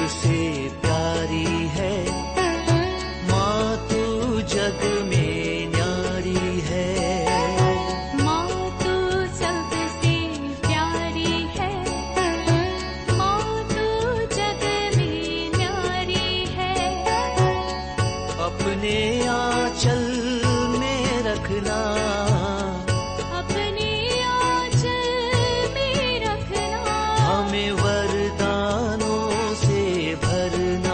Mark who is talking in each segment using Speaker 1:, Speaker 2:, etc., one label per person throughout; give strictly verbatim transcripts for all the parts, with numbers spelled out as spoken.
Speaker 1: सबसे प्यारी है, माँ तू जग में न्यारी है।
Speaker 2: माँ तू सबसे प्यारी है, माँ तू जग में न्यारी है।
Speaker 1: अपने आंचल में रखना,
Speaker 2: अपने आंचल में रखना।
Speaker 1: हमें वरदानों से भरना।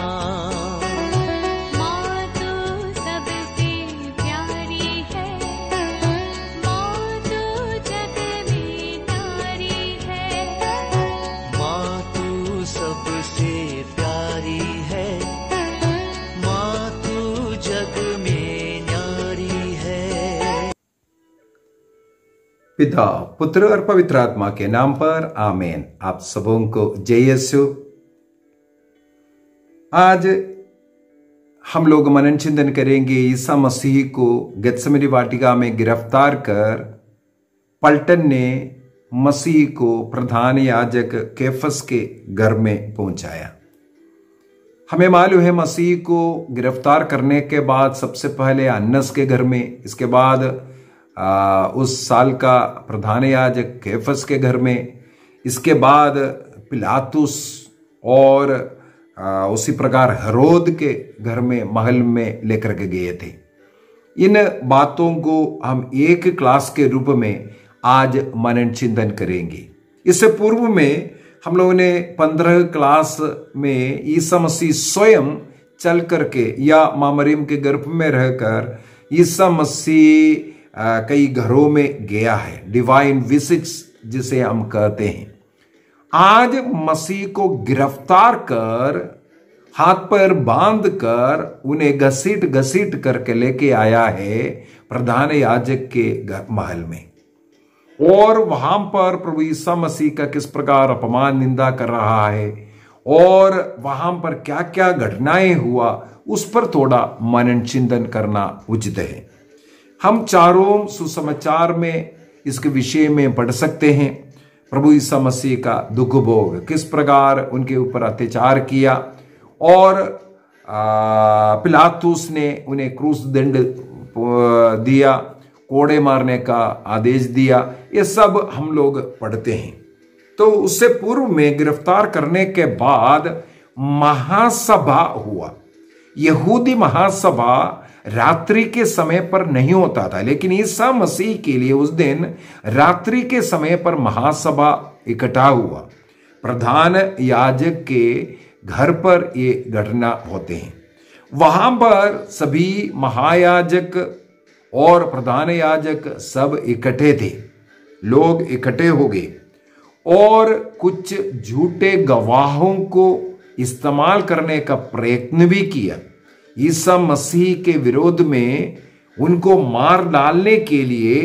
Speaker 2: माँ तू सबसे प्यारी है, माँ तू जग में न्यारी है।
Speaker 1: माँ तू सबसे प्यारी है, माँ तू जग में न्यारी है।
Speaker 3: पिता, पुत्र और पवित्र आत्मा के नाम पर आमीन। आप सबों को जय यीशु। आज हम लोग मनन चिंतन करेंगे ईसा मसीह को गेत्सेमनी वाटिका में गिरफ्तार कर पलटन ने मसीह को प्रधान याजक कैफस के घर में पहुंचाया। हमें मालूम है मसीह को गिरफ्तार करने के बाद सबसे पहले अन्नस के घर में, इसके बाद आ, उस साल का प्रधान याजक कैफस के घर में, इसके बाद पिलातुस और आ, उसी प्रकार हेरोद के घर में महल में लेकर के गए थे। इन बातों को हम एक क्लास के रूप में आज मनन चिंतन करेंगे। इससे पूर्व में हम लोगों ने पंद्रह क्लास में ईसा मसीह स्वयं चल करके या मां मरियम के गर्भ में रहकर ईसा मसीह कई घरों में गया है, डिवाइन विजिट्स जिसे हम कहते हैं। आज मसीह को गिरफ्तार कर हाथ पैर बांध कर उन्हें घसीट घसीट करके लेके आया है प्रधान याजक के महल में, और वहां पर प्रभु ईसा मसीह का किस प्रकार अपमान निंदा कर रहा है और वहां पर क्या क्या घटनाएं हुआ उस पर थोड़ा मनन चिंतन करना उचित है। हम चारों सुसमाचार में इसके विषय में पढ़ सकते हैं। प्रभु ईसा मसीह का दुख भोग, किस प्रकार उनके ऊपर अत्याचार किया और पिलातुस ने उन्हें क्रूस दंड दिया, कोड़े मारने का आदेश दिया, ये सब हम लोग पढ़ते हैं। तो उससे पूर्व में गिरफ्तार करने के बाद महासभा हुआ। यहूदी महासभा रात्रि के समय पर नहीं होता था, लेकिन ईसा मसीह के लिए उस दिन रात्रि के समय पर महासभा इकट्ठा हुआ। प्रधान याजक के घर पर ये घटना होते हैं। वहां पर सभी महायाजक और प्रधान याजक सब इकट्ठे थे, लोग इकट्ठे हो गए और कुछ झूठे गवाहों को इस्तेमाल करने का प्रयत्न भी किया। ईसा मसीह के विरोध में उनको मार डालने के लिए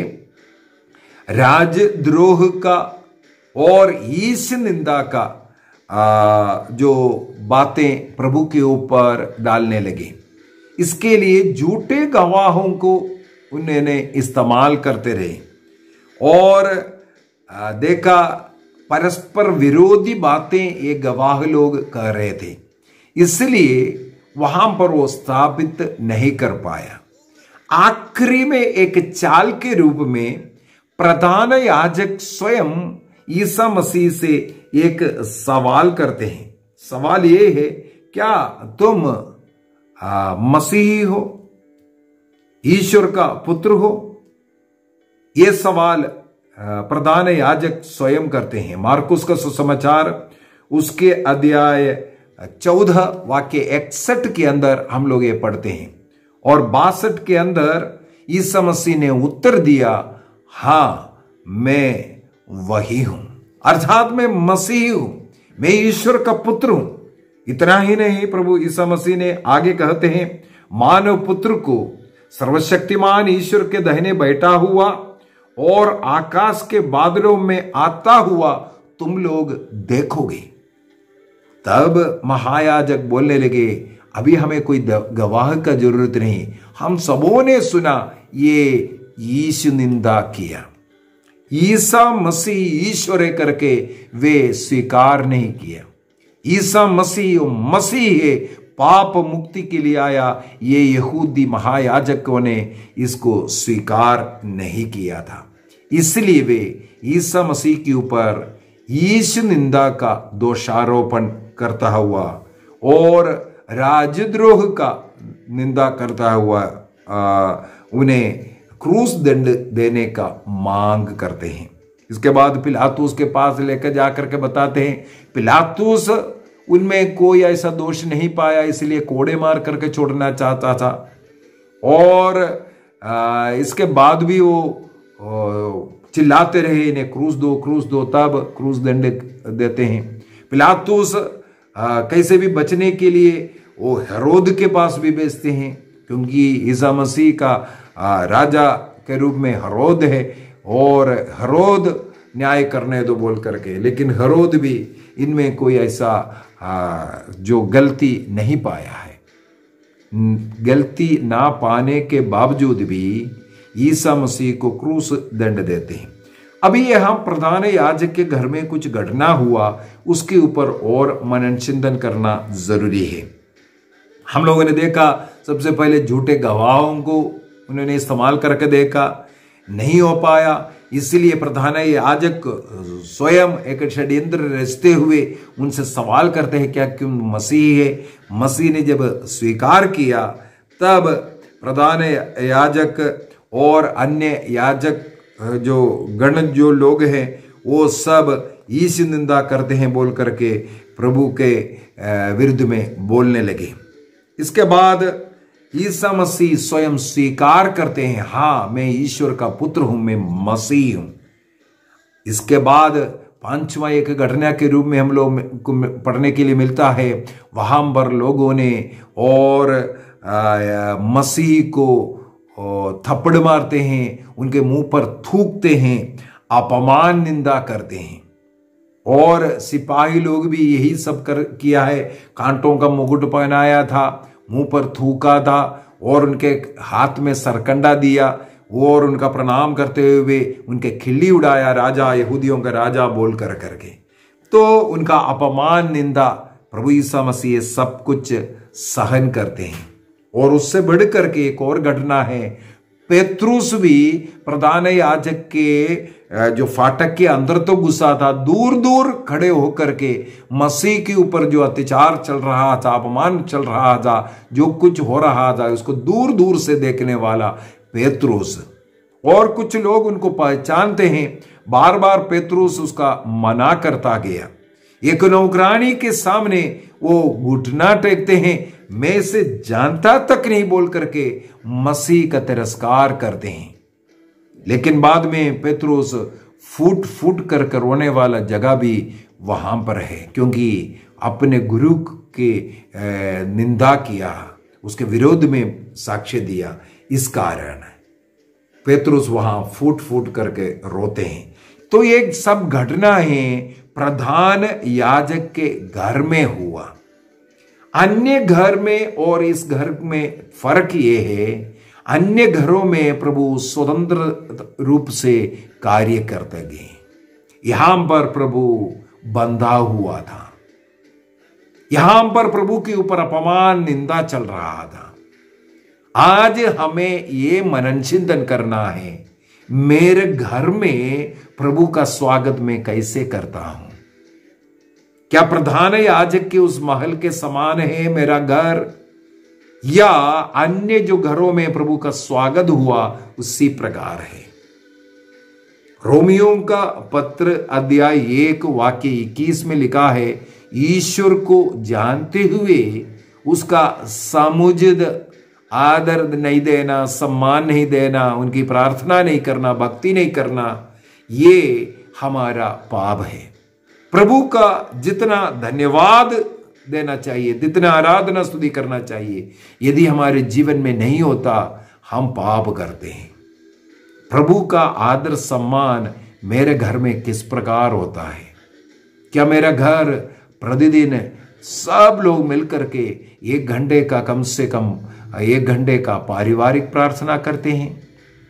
Speaker 3: राजद्रोह का और ईश निंदा का आ, जो बातें प्रभु के ऊपर डालने लगे। इसके लिए झूठे गवाहों को उन्होंने इस्तेमाल करते रहे और आ, देखा परस्पर विरोधी बातें ये गवाह लोग कह रहे थे, इसलिए वहां पर वो स्थापित नहीं कर पाया। आखिरी में एक चाल के रूप में प्रधान याजक स्वयं ईसा मसीह से एक सवाल करते हैं। सवाल ये है, क्या तुम आ, मसीही हो, ईश्वर का पुत्र हो? यह सवाल प्रधान याजक स्वयं करते हैं। मार्कुस का सुसमाचार उसके अध्याय चौदह वाक्य इकसठ के अंदर हम लोग ये पढ़ते हैं और बासठ के अंदर ईसा मसीह ने उत्तर दिया, हां मैं वही हूं, अर्थात मैं मसीह हूं, मैं ईश्वर का पुत्र हूं। इतना ही नहीं, प्रभु ईसा मसीह ने आगे कहते हैं, मानव पुत्र को सर्वशक्तिमान ईश्वर के दाहिने बैठा हुआ और आकाश के बादलों में आता हुआ तुम लोग देखोगे। तब महायाजक बोलने लगे, अभी हमें कोई गवाह का जरूरत नहीं, हम सबों ने सुना ये यीशु निंदा किया, ईसा मसीह ईश्वर करके वे स्वीकार नहीं किया। ईसा मसीह मसीह है, पाप मुक्ति के लिए आया, ये यहूदी महायाजकों ने इसको स्वीकार नहीं किया था। इसलिए वे ईसा मसीह के ऊपर यीशु निंदा का दोषारोपण करता हुआ और राजद्रोह का निंदा करता हुआ आ, उन्हें क्रूस दंड देने का मांग करते हैं। इसके बाद पिलातुस के पास लेकर जाकर के बताते हैं, पिलातुस उनमें कोई ऐसा दोष नहीं पाया, इसलिए कोड़े मार करके छोड़ना चाहता था। और आ, इसके बाद भी वो चिल्लाते रहे, इन्हें क्रूस दो क्रूस दो, तब क्रूस दंड देते हैं। पिलातुस कैसे भी बचने के लिए वो हेरोद के पास भी भेजते हैं, क्योंकि ईसा मसीह का आ, राजा के रूप में हेरोद है और हेरोद न्याय करने दो बोल करके, लेकिन हेरोद भी इनमें कोई ऐसा आ, जो गलती नहीं पाया है। गलती ना पाने के बावजूद भी ईसा मसीह को क्रूस दंड देते हैं। अभी यहां प्रधान याजक के घर में कुछ घटना हुआ, उसके ऊपर और मनन चिंतन करना जरूरी है। हम लोगों ने देखा, सबसे पहले झूठे गवाहों को उन्होंने इस्तेमाल करके देखा, नहीं हो पाया, इसलिए प्रधान याजक स्वयं एक षड्यंत्र रचते हुए उनसे सवाल करते हैं, क्या क्यों मसीह है? मसीह ने जब स्वीकार किया तब प्रधान याजक और अन्य याजक जो गण जो लोग हैं वो सब यीशु निंदा करते हैं बोल करके प्रभु के विरुद्ध में बोलने लगे। इसके बाद ईसा मसीह स्वयं स्वीकार करते हैं, हाँ मैं ईश्वर का पुत्र हूं, मैं मसीह हूं। इसके बाद पांचवा एक घटना के रूप में हम लोग को पढ़ने के लिए मिलता है, वहां पर लोगों ने और आ, मसीह को थप्पड़ मारते हैं, उनके मुंह पर थूकते हैं, अपमान निंदा करते हैं। और सिपाही लोग भी यही सब कर किया है, कांटों का मुकुट पहनाया था, मुंह पर थूका था और उनके हाथ में सरकंडा दिया और उनका प्रणाम करते हुए उनके खिल्ली उड़ाया, राजा यहूदियों का राजा बोल कर करके। तो उनका अपमान निंदा प्रभु ईसा मसीह सब कुछ सहन करते हैं। और उससे बढ़ करके एक और घटना है, पेत्रुस भी प्रधान याजक के जो फाटक के अंदर तो घुसा था, दूर दूर खड़े होकर के मसीह के ऊपर जो अत्याचार चल रहा था, अपमान चल रहा था, जो कुछ हो रहा था, उसको दूर दूर से देखने वाला पेत्रुस। और कुछ लोग उनको पहचानते हैं, बार बार पेत्रुस उसका मना करता गया। एक नौकरानी के सामने वो घुटना टेकते हैं, मैं इसे जानता तक नहीं बोल करके मसीह का तिरस्कार करते हैं। लेकिन बाद में पेत्रुस फूट फूट कर कर रोने वाला जगह भी वहां पर है, क्योंकि अपने गुरु के निंदा किया, उसके विरोध में साक्ष्य दिया, इस कारण पेत्रुस वहां फूट फूट करके रोते हैं। तो ये सब घटनाएं प्रधान याजक के घर में हुआ। अन्य घर में और इस घर में फर्क ये है, अन्य घरों में प्रभु स्वतंत्र रूप से कार्य करते गए, यहां पर प्रभु बंधा हुआ था, यहां पर प्रभु के ऊपर अपमान निंदा चल रहा था। आज हमें ये मनन चिंतन करना है, मेरे घर में प्रभु का स्वागत मैं कैसे करता हूं? क्या प्रधान याजक के उस महल के समान है मेरा घर, या अन्य जो घरों में प्रभु का स्वागत हुआ उसी प्रकार है? रोमियों का पत्र अध्याय एक वाक्य इक्कीस में लिखा है, ईश्वर को जानते हुए उसका समुचित आदर नहीं देना, सम्मान नहीं देना, उनकी प्रार्थना नहीं करना, भक्ति नहीं करना, ये हमारा पाप है। प्रभु का जितना धन्यवाद देना चाहिए, जितना आराधना स्तुति करना चाहिए, यदि हमारे जीवन में नहीं होता, हम पाप करते हैं। प्रभु का आदर सम्मान मेरे घर में किस प्रकार होता है? क्या मेरा घर प्रतिदिन सब लोग मिलकर के एक घंटे का कम से कम एक घंटे का पारिवारिक प्रार्थना करते हैं?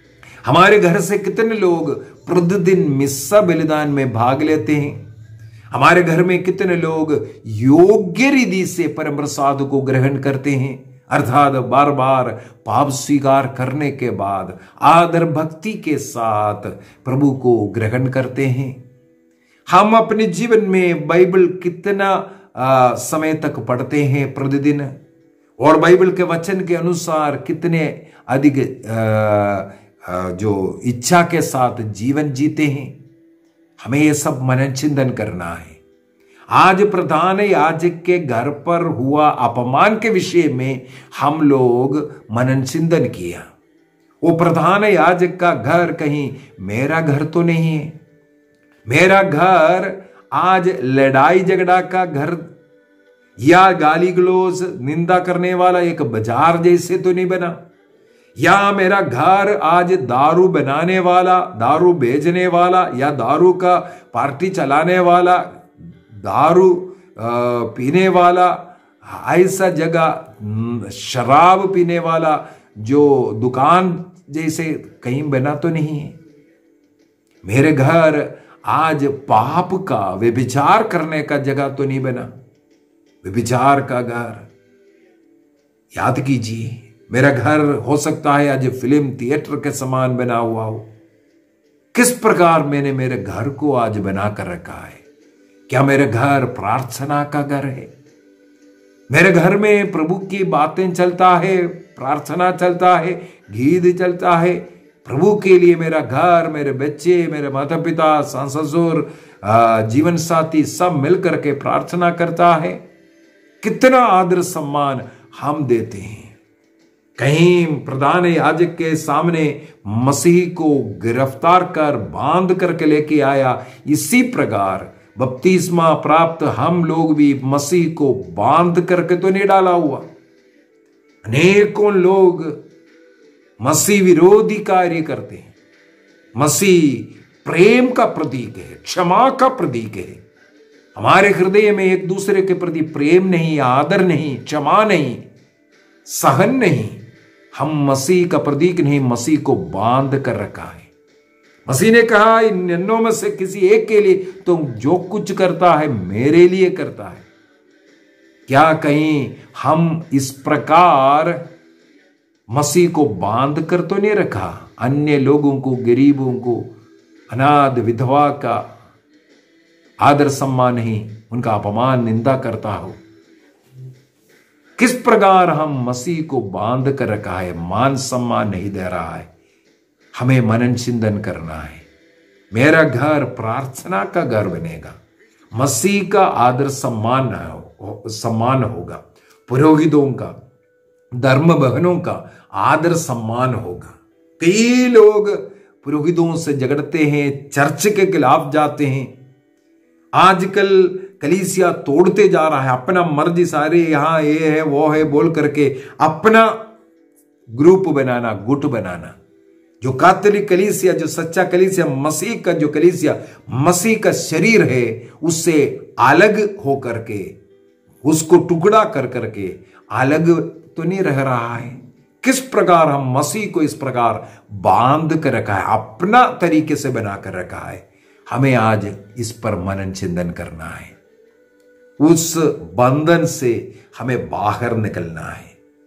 Speaker 3: हमारे घर से कितने लोग प्रतिदिन मिस्सा बलिदान में भाग लेते हैं? हमारे घर में कितने लोग योग्य रीति से परम प्रसाद को ग्रहण करते हैं, अर्थात बार बार पाप स्वीकार करने के बाद आदर भक्ति के साथ प्रभु को ग्रहण करते हैं। हम अपने जीवन में बाइबल कितना आ, समय तक पढ़ते हैं प्रतिदिन, और बाइबल के वचन के अनुसार कितने अधिक आ, आ, जो इच्छा के साथ जीवन जीते हैं। हमें यह सब मनन चिंतन करना है। आज प्रधान याजक के घर पर हुआ अपमान के विषय में हम लोग मनन चिंतन किया। वो प्रधान याजक का घर कहीं मेरा घर तो नहीं है। मेरा घर आज लड़ाई झगड़ा का घर या गाली गलौज निंदा करने वाला एक बाजार जैसे तो नहीं बना, या मेरा घर आज दारू बनाने वाला, दारू बेचने वाला, या दारू का पार्टी चलाने वाला, दारू पीने वाला, ऐसा जगह शराब पीने वाला जो दुकान जैसे कहीं बना तो नहीं है। मेरे घर आज पाप का व्यभिचार करने का जगह तो नहीं बना, व्यभिचार का घर। याद कीजिए, मेरा घर हो सकता है आज फिल्म थिएटर के समान बना हुआ हो। किस प्रकार मैंने मेरे घर को आज बना कर रखा है? क्या मेरे घर प्रार्थना का घर है? मेरे घर में प्रभु की बातें चलता है, प्रार्थना चलता है, गीत चलता है। प्रभु के लिए मेरा घर, मेरे बच्चे, मेरे माता पिता, सास ससुर, जीवन साथी सब मिलकर के प्रार्थना करता है। कितना आदर सम्मान हम देते हैं। कहीं प्रधान याजक के सामने मसीह को गिरफ्तार कर बांध करके लेके आया, इसी प्रकार बपतिस्मा प्राप्त हम लोग भी मसीह को बांध करके तो नहीं डाला हुआ। अनेकों लोग मसीह विरोधी कार्य करते हैं। मसीह प्रेम का प्रतीक है, क्षमा का प्रतीक है। हमारे हृदय में एक दूसरे के प्रति प्रेम नहीं, आदर नहीं, क्षमा नहीं, सहन नहीं। हम मसीह का प्रतीक नहीं, मसीह को बांध कर रखा है। मसीह ने कहा, इन नन्नों में से किसी एक के लिए तुम जो कुछ करता है मेरे लिए करता है। क्या कहीं हम इस प्रकार मसीह को बांध कर तो नहीं रखा? अन्य लोगों को, गरीबों को, अनाथ विधवा का आदर सम्मान नहीं, उनका अपमान निंदा करता हो। किस प्रकार हम मसीह को बांध कर रखा है, मान सम्मान नहीं दे रहा है। हमें मनन चिंतन करना है। मेरा घर प्रार्थना का घर बनेगा, मसीह का आदर सम्मान हो, सम्मान होगा, पुरोहितों का, धर्म बहनों का आदर सम्मान होगा। कई लोग पुरोहितों से झगड़ते हैं, चर्च के खिलाफ जाते हैं। आजकल कलीसिया तोड़ते जा रहा है, अपना मर्जी, सारे यहां ये है वो है बोल करके अपना ग्रुप बनाना, गुट बनाना। जो कैथोलिक कलीसिया, जो सच्चा कलीसिया, मसीह का जो कलीसिया, मसीह का शरीर है, उससे अलग हो करके, उसको टुकड़ा कर करके अलग तो नहीं रह रहा है। किस प्रकार हम मसीह को इस प्रकार बांध कर रखा है, अपना तरीके से बना कर रखा है। हमें आज इस पर मनन चिंतन करना है। उस बंधन से हमें बाहर निकलना है।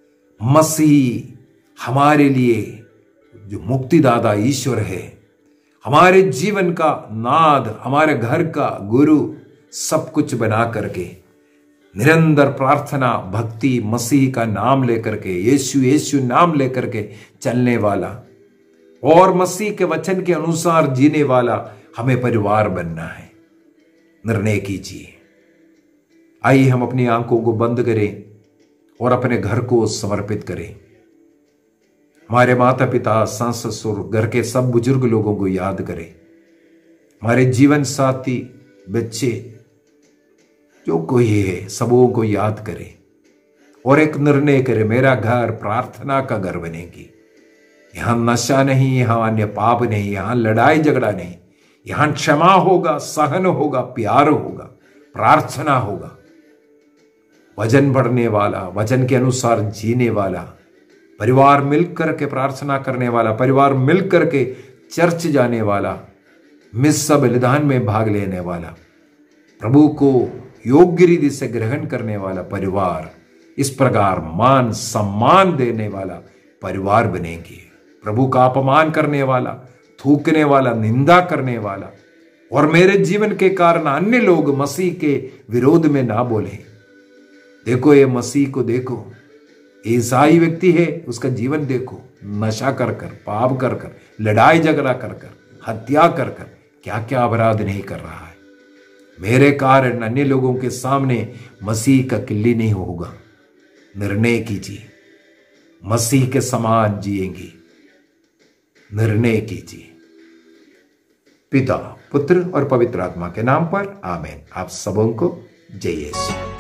Speaker 3: मसीह हमारे लिए जो मुक्तिदाता ईश्वर है, हमारे जीवन का नाद, हमारे घर का गुरु, सब कुछ बना करके निरंतर प्रार्थना, भक्ति, मसीह का नाम लेकर के, यीशु यीशु नाम लेकर के चलने वाला और मसीह के वचन के अनुसार जीने वाला हमें परिवार बनना है। निर्णय कीजिए। आइए हम अपनी आंखों को बंद करें और अपने घर को समर्पित करें। हमारे माता पिता, सास ससुर, घर के सब बुजुर्ग लोगों को याद करें। हमारे जीवन साथी, बच्चे, जो कोई है, सबों को याद करें और एक निर्णय करें, मेरा घर प्रार्थना का घर बनेगी। यहां नशा नहीं, यहां अन्य पाप नहीं, यहां लड़ाई झगड़ा नहीं, यहां क्षमा होगा, सहन होगा, प्यार होगा, प्रार्थना होगा। वचन पढ़ने वाला, वचन के अनुसार जीने वाला, परिवार मिलकर के प्रार्थना करने वाला, परिवार मिलकर के चर्च जाने वाला, मिस्सा बलिदान में भाग लेने वाला, प्रभु को योग्य रीति से ग्रहण करने वाला परिवार, इस प्रकार मान सम्मान देने वाला परिवार बनेंगे। प्रभु का अपमान करने वाला, थूकने वाला, निंदा करने वाला और मेरे जीवन के कारण अन्य लोग मसीह के विरोध में ना बोले। देखो ये मसीह को देखो, ईसाई व्यक्ति है, उसका जीवन देखो, नशा कर कर, पाप कर कर, लड़ाई झगड़ा कर कर, हत्या कर कर, क्या क्या अपराध नहीं कर रहा है। मेरे कारण अन्य लोगों के सामने मसीह का किल्ली नहीं होगा। निर्णय कीजिए, मसीह के समान जिएंगे। निर्णय कीजिए। पिता, पुत्र और पवित्र आत्मा के नाम पर आमीन। आप सबों को जय यीशु।